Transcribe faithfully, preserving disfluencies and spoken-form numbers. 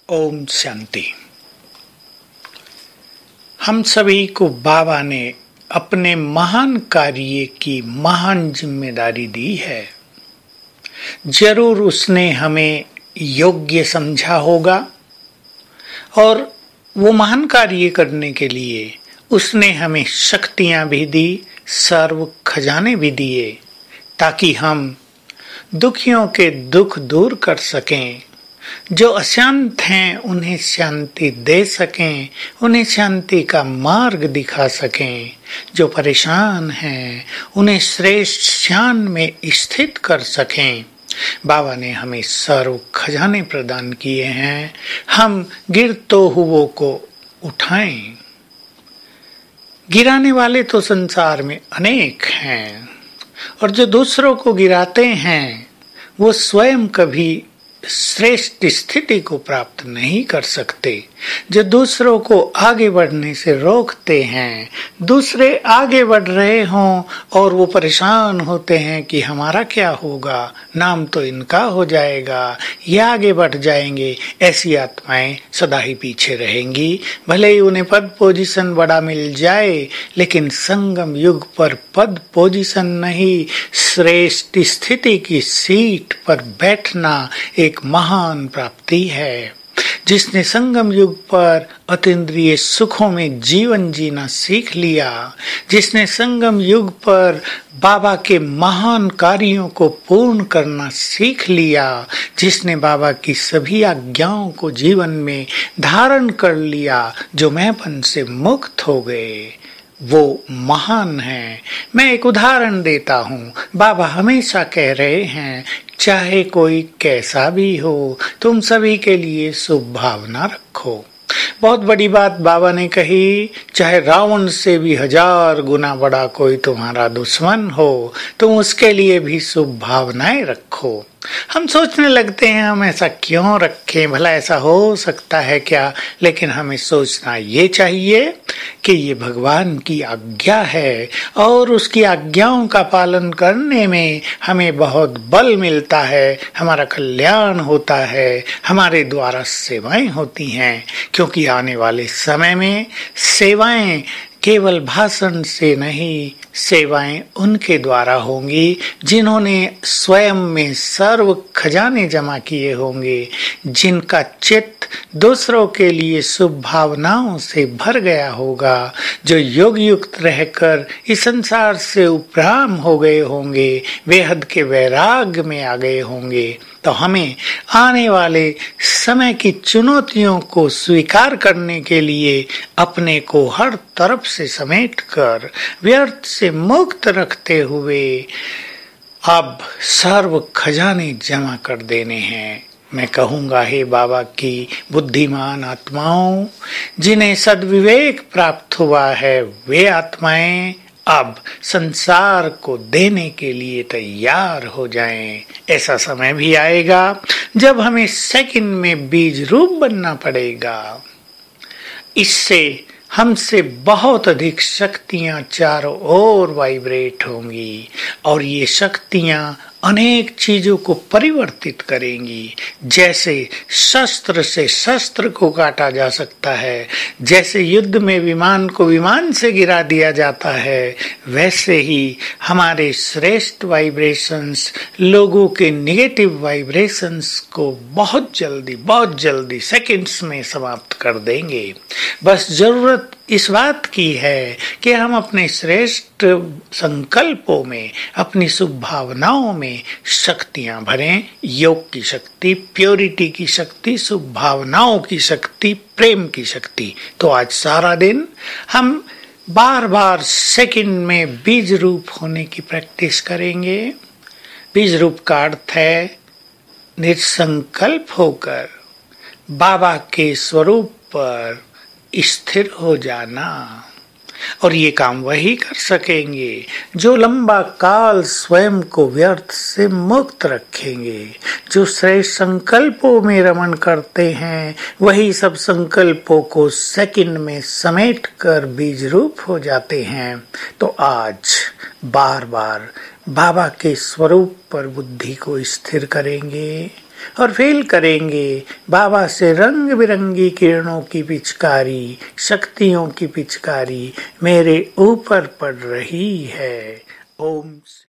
ओम शांति। हम सभी को बाबा ने अपने महान कार्य की महान जिम्मेदारी दी है। जरूर उसने हमें योग्य समझा होगा और वो महान कार्य करने के लिए उसने हमें शक्तियां भी दी, सर्व खजाने भी दिए, ताकि हम दुखियों के दुख दूर कर सकें, जो अशांत हैं उन्हें शांति दे सकें, उन्हें शांति का मार्ग दिखा सकें, जो परेशान हैं उन्हें श्रेष्ठ शान में स्थित कर सकें। बाबा ने हमें सर्व खजाने प्रदान किए हैं। हम गिरतो हुओं को उठाएं। गिराने वाले तो संसार में अनेक हैं और जो दूसरों को गिराते हैं वो स्वयं कभी श्रेष्ठ स्थिति को प्राप्त नहीं कर सकते। जो दूसरों को आगे बढ़ने से रोकते हैं, दूसरे आगे बढ़ रहे हों और वो परेशान होते हैं कि हमारा क्या होगा, नाम तो इनका हो जाएगा, ये आगे बढ़ जाएंगे, ऐसी आत्माएं सदा ही पीछे रहेंगी। भले ही उन्हें पद पोजीशन बड़ा मिल जाए, लेकिन संगम युग पर पद पोजीशन नहीं, श्रेष्ठ स्थिति की सीट पर बैठना एक महान प्राप्ति है। जिसने संगम युग पर अतीन्द्रिय सुखों में जीवन जीना सीख लिया, जिसने संगम युग पर बाबा के महान कार्यों को पूर्ण करना सीख लिया, जिसने बाबा की सभी आज्ञाओं को जीवन में धारण कर लिया, जो मैंपन से मुक्त हो गए, वो महान है। मैं एक उदाहरण देता हूँ। बाबा हमेशा कह रहे हैं, चाहे कोई कैसा भी हो, तुम सभी के लिए शुभ भावना रखो। बहुत बड़ी बात बाबा ने कही, चाहे रावण से भी हजार गुना बड़ा कोई तुम्हारा दुश्मन हो, तुम उसके लिए भी शुभ भावनाएं रखो। हम सोचने लगते हैं हम ऐसा क्यों रखें, भला ऐसा हो सकता है क्या? लेकिन हमें सोचना ये चाहिए कि ये भगवान की आज्ञा है और उसकी आज्ञाओं का पालन करने में हमें बहुत बल मिलता है, हमारा कल्याण होता है, हमारे द्वारा सेवाएं होती हैं। क्योंकि आने वाले समय में सेवाएं केवल भाषण से नहीं, सेवाएं उनके द्वारा होंगी जिन्होंने स्वयं में सर्व खजाने जमा किए होंगे, जिनका चित्त दूसरों के लिए शुभ भावनाओं से भर गया होगा, जो योग युक्त रहकर इस संसार से उपराम हो गए होंगे, बेहद के वैराग्य में आ गए होंगे। तो हमें आने वाले समय की चुनौतियों को स्वीकार करने के लिए अपने को हर तरफ से समेटकर व्यर्थ से मुक्त रखते हुए अब सर्व खजाने जमा कर देने हैं। मैं कहूँगा, हे बाबा की बुद्धिमान आत्माओं, जिन्हें सद्विवेक प्राप्त हुआ है, वे आत्माएं अब संसार को देने के लिए तैयार हो जाएं। ऐसा समय भी आएगा जब हमें सेकंड में बीज रूप बनना पड़ेगा। इससे हमसे बहुत अधिक शक्तियां चारों ओर वाइब्रेट होंगी और ये शक्तियां अनेक चीजों को परिवर्तित करेंगी। जैसे शस्त्र से शस्त्र को काटा जा सकता है, जैसे युद्ध में विमान को विमान से गिरा दिया जाता है, वैसे ही हमारे श्रेष्ठ वाइब्रेशंस लोगों के निगेटिव वाइब्रेशंस को बहुत जल्दी बहुत जल्दी सेकंड्स में समाप्त कर देंगे। बस जरूरत इस बात की है कि हम अपने श्रेष्ठ संकल्पों में, अपनी शुभ भावनाओं में शक्तियां भरें। योग की शक्ति, प्योरिटी की शक्ति, शुभ भावनाओं की शक्ति, प्रेम की शक्ति। तो आज सारा दिन हम बार बार सेकंड में बीज रूप होने की प्रैक्टिस करेंगे। बीज रूप का अर्थ है निसंकल्प होकर बाबा के स्वरूप पर स्थिर हो जाना। और ये काम वही कर सकेंगे जो लंबा काल स्वयं को व्यर्थ से मुक्त रखेंगे। जो श्रेष्ठ संकल्पों में रमण करते हैं, वही सब संकल्पों को सेकंड में समेट कर बीज रूप हो जाते हैं। तो आज बार बार बाबा के स्वरूप पर बुद्धि को स्थिर करेंगे, और फील करेंगे बाबा से रंग बिरंगी किरणों की पिचकारी, शक्तियों की पिचकारी मेरे ऊपर पड़ रही है। ओम।